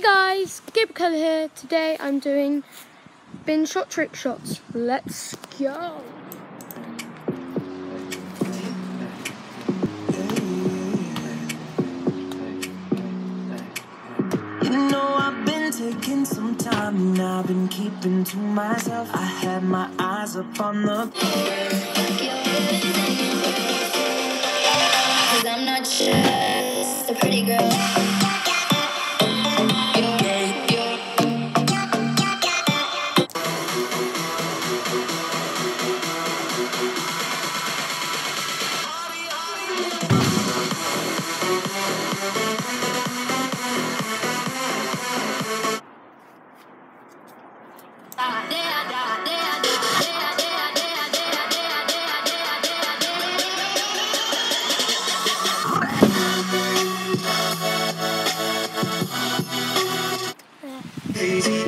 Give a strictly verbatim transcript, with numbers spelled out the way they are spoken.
guys, Gabriel Keller here. Today I'm doing bin shot trick shots. Let's go. You know I've been taking some time and I've been keeping to myself. I had my eyes up on the cause I'm not just a pretty girl. Crazy.